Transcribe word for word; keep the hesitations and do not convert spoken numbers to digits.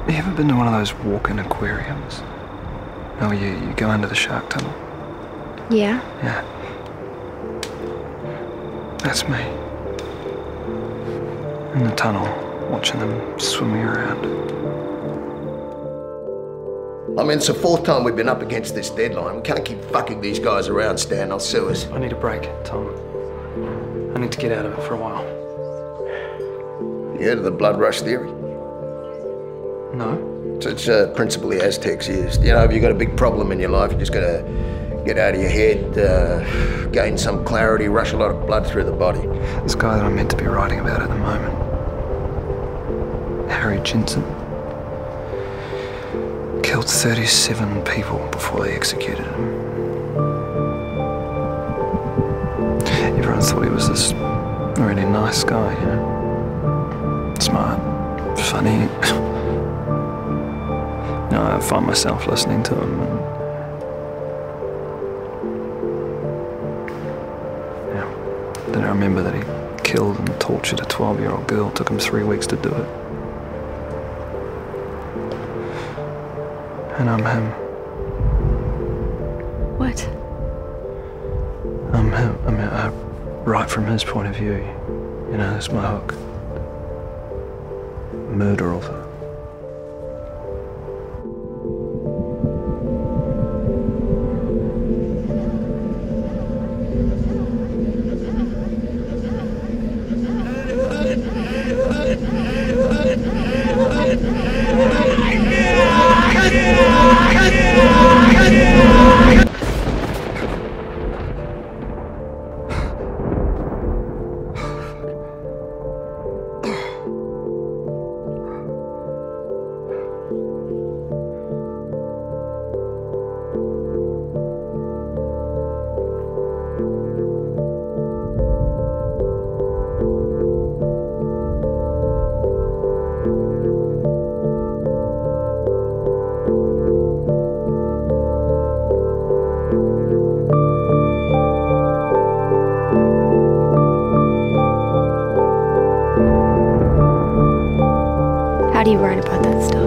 You ever been to one of those walk-in aquariums? Oh, you, you go under the shark tunnel? Yeah? Yeah. That's me. In the tunnel, watching them swimming around. I mean, it's the fourth time we've been up against this deadline. We can't keep fucking these guys around, Stan. They'll sue us. I need a break, Tom. I need to get out of it for a while. You heard of the blood rush theory? No? So it's a principle the Aztecs used. You know, if you've got a big problem in your life, you just got to get out of your head, uh, gain some clarity, rush a lot of blood through the body. This guy that I'm meant to be writing about at the moment, Harry Jensen, killed thirty-seven people before they executed him. Everyone thought he was this really nice guy, you know? Smart, funny. You know, I find myself listening to him and yeah. Then I remember that he killed and tortured a twelve-year-old girl. It took him three weeks to do it. And I'm him. What? I'm him. I mean, I write from his point of view. You know, that's my hook. Murder of her. How do you write about that stuff?